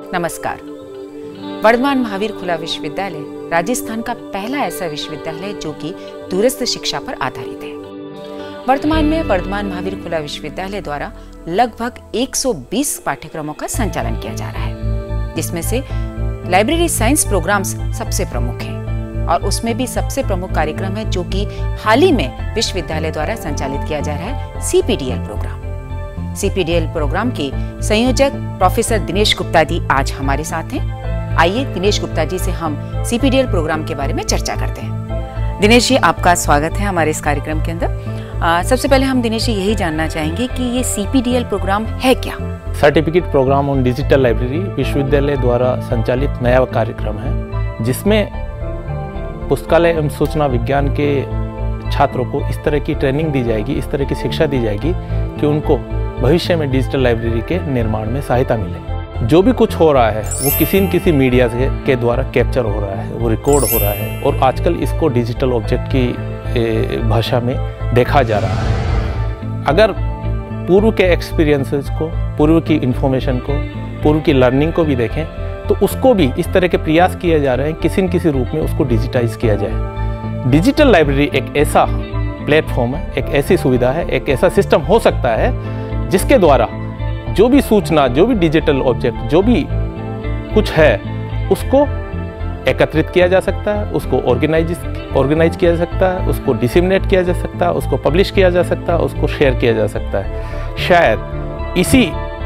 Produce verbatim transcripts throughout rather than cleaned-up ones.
नमस्कार। वर्धमान महावीर खुला विश्वविद्यालय राजस्थान का पहला ऐसा विश्वविद्यालय जो कि दूरस्थ शिक्षा पर आधारित है। वर्तमान में वर्धमान महावीर खुला विश्वविद्यालय द्वारा लगभग एक सौ बीस पाठ्यक्रमों का संचालन किया जा रहा है, जिसमें से लाइब्रेरी साइंस प्रोग्राम्स सबसे प्रमुख हैं और उसमें भी सबसे प्रमुख कार्यक्रम है जो कि हाल ही में विश्वविद्यालय द्वारा संचालित किया जा रहा है, C P D L programme. C P D L programme के संयोजक प्रोफेसर दिनेश गुप्ता जी आज हमारे साथ हैं। आइए दिनेश गुप्ता जी से हम C P D L programme के बारे में चर्चा करते हैं। दिनेश जी, आपका स्वागत है हमारे इस कार्यक्रम के अंदर। आ, सबसे पहले हम दिनेश जी यही जानना चाहेंगे कि ये C P D L programme है क्या? Certificate programme on digital library विश्वविद्यालय द्वारा संचालित नया कार्यक्रम है, जिसमें पुस्तकालय एवं सूचना विज्ञान के छात्रों को इस तरह की ट्रेनिंग दी जाएगी, इस तरह की शिक्षा दी जाएगी कि उनको भविष्य में डिजिटल लाइब्रेरी के निर्माण में सहायता मिले। जो भी कुछ हो रहा है वो किसी न किसी मीडिया के द्वारा कैप्चर हो रहा है, वो रिकॉर्ड हो रहा है और आजकल इसको डिजिटल ऑब्जेक्ट की भाषा में देखा जा रहा है। अगर पूर्व के एक्सपीरियंसेस को, पूर्व की इंफॉर्मेशन को, पूर्व की लर्निंग को भी देखें तो उसको भी इस तरह के प्रयास किए जा रहे हैं, किसी न किसी रूप में उसको डिजिटाइज किया जाए। डिजिटल लाइब्रेरी एक ऐसा प्लेटफॉर्म है, एक ऐसी सुविधा है, एक ऐसा सिस्टम हो सकता है जिसके द्वारा जो भी सूचना, जो भी डिजिटल ऑब्जेक्ट, जो भी कुछ है उसको एकत्रित किया जा सकता है, उसको ऑर्गेनाइज ऑर्गेनाइज किया जा सकता है, उसको डिसेमिनेट किया जा सकता है, उसको पब्लिश किया जा सकता है, उसको शेयर किया जा सकता है। शायद इसी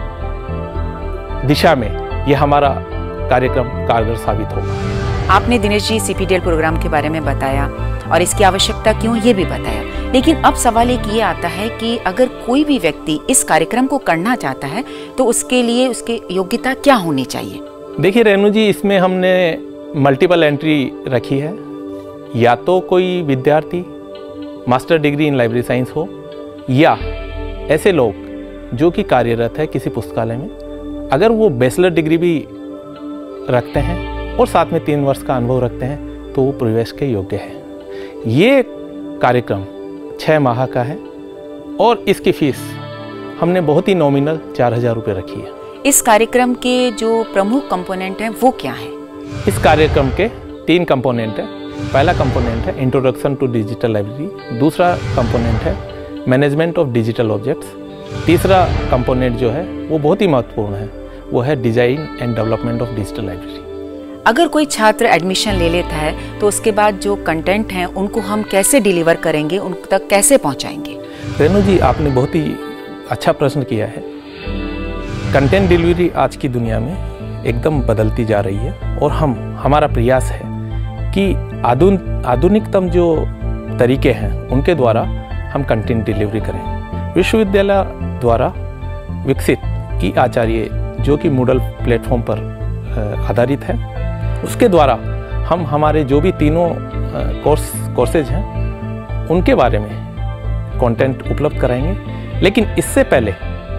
दिशा में यह हमारा कार्यक्रम कारगर साबित होगा। आपने Dinesh ji C P D L programme के बारे में बताया और इसकी आवश्यकता क्यों ये भी बताया, लेकिन अब सवाल एक ये आता है कि अगर कोई भी व्यक्ति इस कार्यक्रम को करना चाहता है तो उसके लिए उसकी योग्यता क्या होनी चाहिए? देखिए रेणु जी, इसमें हमने मल्टीपल एंट्री रखी है। या तो कोई विद्यार्थी master degree in library science हो या ऐसे लोग जो कि कार्यरत है किसी पुस्तकालय में, अगर वो बैचलर डिग्री भी रखते हैं और साथ में तीन वर्ष का अनुभव रखते हैं तो वो प्रवेश के योग्य है। ये कार्यक्रम छः माह का है और इसकी फीस हमने बहुत ही नॉमिनल चार हजार रुपये रखी है। इस कार्यक्रम के जो प्रमुख कंपोनेंट हैं वो क्या हैं? इस कार्यक्रम के तीन कंपोनेंट हैं। पहला कंपोनेंट है इंट्रोडक्शन टू डिजिटल लाइब्रेरी, दूसरा कंपोनेंट है मैनेजमेंट ऑफ डिजिटल ऑब्जेक्ट्स, तीसरा कंपोनेंट जो है वो बहुत ही महत्वपूर्ण है, वो है design and development of digital library. अगर कोई छात्र एडमिशन ले लेता है तो उसके बाद जो कंटेंट हैं उनको हम कैसे डिलीवर करेंगे, उन तक कैसे पहुंचाएंगे? रेणु जी, आपने बहुत ही अच्छा प्रश्न किया है। कंटेंट डिलीवरी आज की दुनिया में एकदम बदलती जा रही है और हम हमारा प्रयास है कि आधुन आधुनिकतम जो तरीके हैं उनके द्वारा हम कंटेंट डिलीवरी करें। विश्वविद्यालय द्वारा विकसित ई आचार्य जो कि मूडल प्लेटफॉर्म पर आधारित है, उसके द्वारा हम हमारे जो भी तीनों कोर्स कोर्सेज हैं उनके बारे में कंटेंट उपलब्ध कराएंगे। लेकिन इससे पहले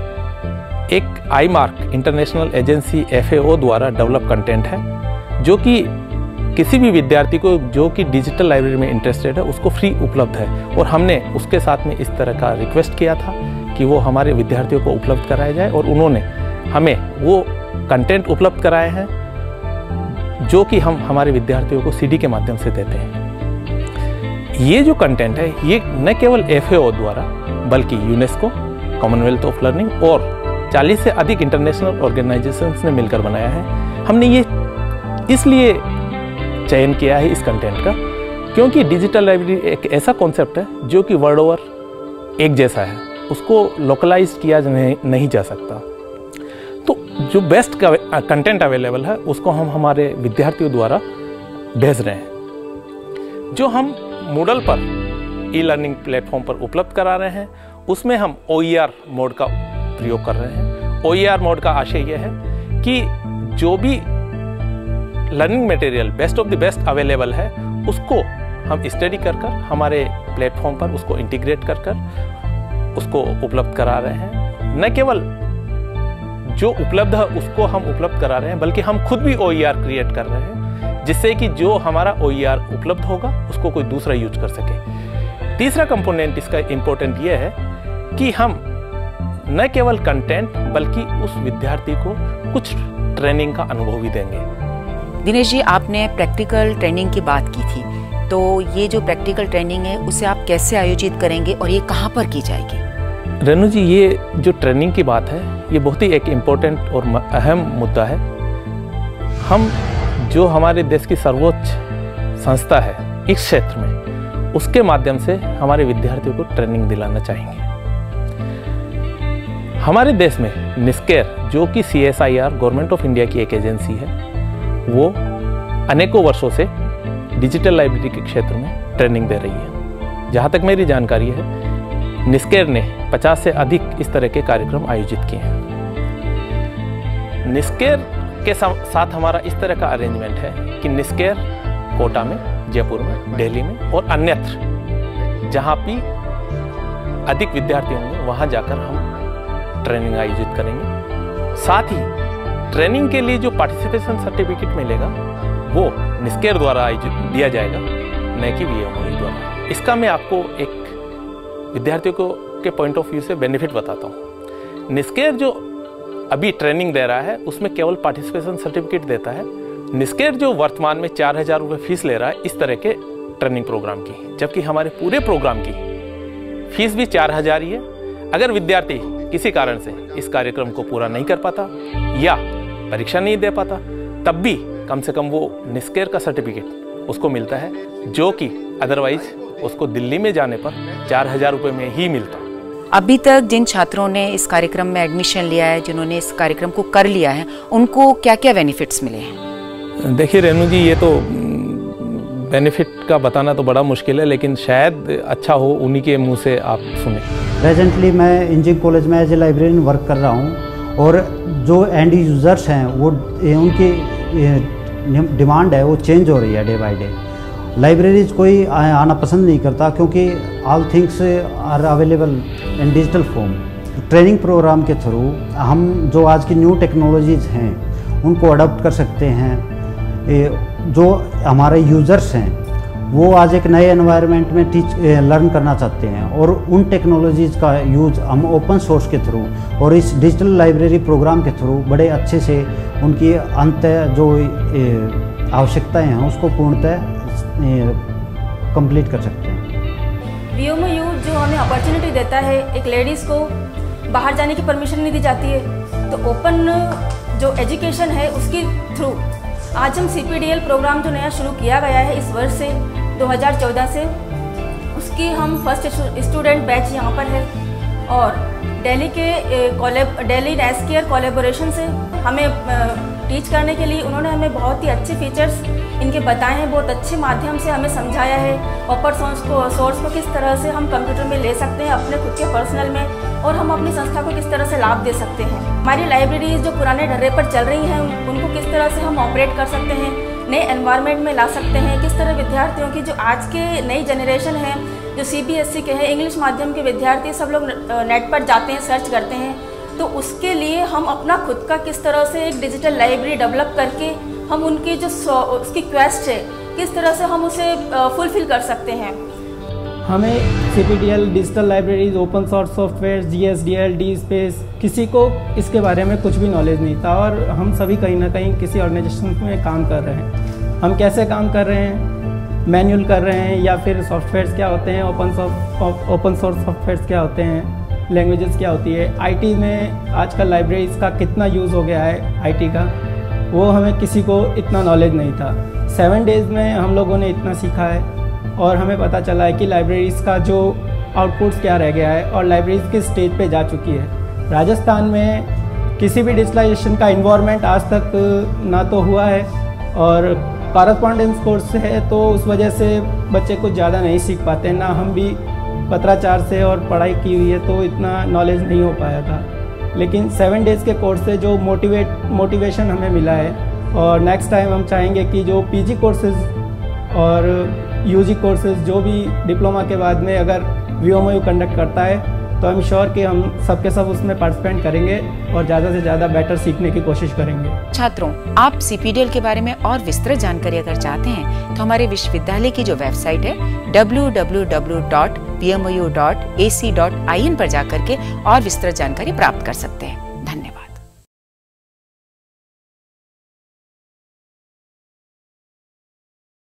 एक IMARK international agency F A O द्वारा डेवलप कंटेंट है जो कि किसी भी विद्यार्थी को जो कि डिजिटल लाइब्रेरी में इंटरेस्टेड है उसको फ्री उपलब्ध है और हमने उसके साथ में इस तरह का रिक्वेस्ट किया था कि वो हमारे विद्यार्थियों को उपलब्ध कराया जाए और उन्होंने हमें वो कंटेंट उपलब्ध कराए हैं जो कि हम हमारे विद्यार्थियों को सी डी के माध्यम से देते हैं। ये जो कंटेंट है ये न केवल एफ ए ओ द्वारा बल्कि यूनेस्को, कॉमनवेल्थ ऑफ लर्निंग और चालीस से अधिक इंटरनेशनल ऑर्गेनाइजेशंस ने मिलकर बनाया है। हमने ये इसलिए चयन किया है इस कंटेंट का क्योंकि डिजिटल लाइब्रेरी एक ऐसा कॉन्सेप्ट है जो कि वर्ल्ड ओवर एक जैसा है, उसको लोकलाइज किया नहीं, नहीं जा सकता। तो जो बेस्ट कंटेंट अवेलेबल है उसको हम हमारे विद्यार्थियों द्वारा भेज रहे हैं। जो हम मूडल पर ई लर्निंग प्लेटफॉर्म पर उपलब्ध करा रहे हैं उसमें हम ओ ई आर मोड का प्रयोग कर रहे हैं। ओ ई आर मोड का आशय यह है कि जो भी learning material best of the best available है उसको हम स्टडी कर कर हमारे प्लेटफॉर्म पर उसको इंटीग्रेट कर कर उसको उपलब्ध करा रहे हैं। न केवल जो उपलब्ध है उसको हम उपलब्ध करा रहे हैं बल्कि हम खुद भी ओ ई आर क्रिएट कर रहे हैं जिससे कि जो हमारा ओ ई आर उपलब्ध होगा उसको कोई दूसरा यूज कर सके। तीसरा कंपोनेंट इसका इम्पोर्टेंट ये है कि हम न केवल कंटेंट बल्कि उस विद्यार्थी को कुछ ट्रेनिंग का अनुभव भी देंगे। दिनेश जी, आपने प्रैक्टिकल ट्रेनिंग की बात की थी, तो ये जो प्रैक्टिकल ट्रेनिंग है उसे आप कैसे आयोजित करेंगे और ये कहाँ पर की जाएगी? रेणु जी, ये जो ट्रेनिंग की बात है ये बहुत ही एक इम्पोर्टेंट और अहम मुद्दा है। हम जो हमारे देश की सर्वोच्च संस्था है इस क्षेत्र में, उसके माध्यम से हमारे विद्यार्थियों को ट्रेनिंग दिलाना चाहेंगे। हमारे देश में निस्केर, जो कि C S I R government of India की एक एजेंसी है, वो अनेकों वर्षों से डिजिटल लाइब्रेरी के क्षेत्र में ट्रेनिंग दे रही है। जहाँ तक मेरी जानकारी है, निस्केर ने पचास से अधिक इस तरह के कार्यक्रम आयोजित किए हैं। निस्केर के साथ हमारा इस तरह का अरेंजमेंट है कि निस्केर कोटा में, जयपुर में, दिल्ली में और अन्यत्र जहाँ भी अधिक विद्यार्थी होंगे वहाँ जाकर हम ट्रेनिंग आयोजित करेंगे। साथ ही ट्रेनिंग के लिए जो पार्टिसिपेशन सर्टिफिकेट मिलेगा वो निस्केर द्वारा आयोजित दिया जाएगा, न कि वीएमओयू द्वारा। इसका मैं आपको एक विद्यार्थियों को के पॉइंट ऑफ व्यू से बेनिफिट बताता हूँ। निस्केर जो अभी ट्रेनिंग दे रहा है उसमें केवल पार्टिसिपेशन सर्टिफिकेट देता है। निस्केर जो वर्तमान में चार हजार रुपये फीस ले रहा है इस तरह के ट्रेनिंग प्रोग्राम की, जबकि हमारे पूरे प्रोग्राम की फीस भी चार हजार ही है। अगर विद्यार्थी किसी कारण से इस कार्यक्रम को पूरा नहीं कर पाता या परीक्षा नहीं दे पाता, तब भी कम से कम वो निस्केर का सर्टिफिकेट उसको मिलता है, जो कि अदरवाइज उसको दिल्ली में जाने पर चार हजार रुपये में ही मिलता। अभी तक जिन छात्रों ने इस कार्यक्रम में एडमिशन लिया है, जिन्होंने इस कार्यक्रम को कर लिया है, उनको क्या क्या बेनिफिट्स मिले हैं? देखिए रेणु जी, ये तो बेनिफिट का बताना तो बड़ा मुश्किल है, लेकिन शायद अच्छा हो उन्हीं के मुंह से आप सुने। प्रेजेंटली मैं इंजीनियरिंग कॉलेज में एज ए लाइब्रेरियन वर्क कर रहा हूँ, और जो एंड यूज़र्स हैं वो उनकी डिमांड है वो चेंज हो रही है डे बाय डे। लाइब्रेरीज कोई आना पसंद नहीं करता, क्योंकि all things are available in digital form. Training programme के थ्रू हम जो आज की न्यू टेक्नोलॉजीज़ हैं उनको अडॉप्ट कर सकते हैं। जो हमारे यूज़र्स हैं वो आज एक नए एनवायरनमेंट में टीच लर्न करना चाहते हैं, और उन टेक्नोलॉजीज़ का यूज़ हम ओपन सोर्स के थ्रू और इस डिजिटल लाइब्रेरी प्रोग्राम के थ्रू बड़े अच्छे से उनकी अंत जो आवश्यकताएं हैं उसको पूर्णतः कंप्लीट कर सकते हैं। वीएमओयू जो हमें अपॉर्चुनिटी देता है, एक लेडीज़ को बाहर जाने की परमिशन नहीं दी जाती है, तो ओपन जो एजुकेशन है उसके थ्रू आज हम सीपीडीएल प्रोग्राम जो नया शुरू किया गया है इस वर्ष से दो हज़ार चौदह से, उसकी हम फर्स्ट स्टूडेंट बैच यहाँ पर है। और दिल्ली के कोलैब दिल्ली नेस्केयर कोलैबोरेशन से हमें टीच करने के लिए उन्होंने हमें बहुत ही अच्छे फीचर्स इनके बताए हैं, बहुत अच्छे माध्यम से हमें समझाया है। ओपन सोर्स को सोर्स को किस तरह से हम कंप्यूटर में ले सकते हैं अपने खुद के पर्सनल में, और हम अपनी संस्था को किस तरह से लाभ दे सकते हैं। हमारी लाइब्रेरीज जो पुराने ढर्रे पर चल रही हैं उनको किस तरह से हम ऑपरेट कर सकते हैं, नए एनवायरनमेंट में ला सकते हैं, किस तरह विद्यार्थियों की जो आज के नई जनरेशन है जो सीबीएसई के हैं, इंग्लिश माध्यम के विद्यार्थी सब लोग नेट पर जाते हैं, सर्च करते हैं, तो उसके लिए हम अपना खुद का किस तरह से एक डिजिटल लाइब्रेरी डेवलप करके हम उनकी जो उसकी क्वेस्ट है किस तरह से हम उसे फुलफिल कर सकते हैं। हमें CPDL, digital libraries, open source software, GSDL, DSpace, किसी को इसके बारे में कुछ भी नॉलेज नहीं था, और हम सभी कहीं ना कहीं किसी ऑर्गेनाइजेशन में काम कर रहे हैं। हम कैसे काम कर रहे हैं, मैनुअल कर रहे हैं या फिर सॉफ्टवेयर्स क्या होते हैं, ओपन ओपन सोर्स सॉफ्टवेयर्स क्या होते हैं, लैंग्वेजेस क्या होती है, आईटी में आजकल लाइब्रेरीज का कितना यूज़ हो गया है आईटी का, वो हमें किसी को इतना नॉलेज नहीं था। सेवन डेज़ में हम लोगों ने इतना सीखा है, और हमें पता चला है कि लाइब्रेरीज़ का जो आउटपुट्स क्या रह गया है और लाइब्रेरीज़ किस स्टेज पे जा चुकी है। राजस्थान में किसी भी डिजिटलाइजेशन का इन्वायरमेंट आज तक ना तो हुआ है, और कॉरेस्पॉन्डेंस कोर्स है तो उस वजह से बच्चे कुछ ज़्यादा नहीं सीख पाते, ना हम भी पत्राचार से और पढ़ाई की हुई है तो इतना नॉलेज नहीं हो पाया था। लेकिन सेवन डेज़ के कोर्स से जो मोटिवेट मोटिवेशन हमें मिला है, और नेक्स्ट टाइम हम चाहेंगे कि जो पीजी कोर्सेज और यूजी कोर्सेज जो भी डिप्लोमा के बाद में अगर वीएमओयू कंडक्ट करता है तो आई एम श्योर कि हम सबके सब उसमें पार्टिसिपेट करेंगे और ज़्यादा से ज़्यादा बेटर सीखने की कोशिश करेंगे। छात्रों, आप सीपीडीएल के बारे में और विस्तृत जानकारी अगर चाहते हैं तो हमारे विश्वविद्यालय की जो वेबसाइट है W W W dot V M O U dot A C dot I N पर जाकर के और विस्तृत जानकारी प्राप्त कर सकते हैं।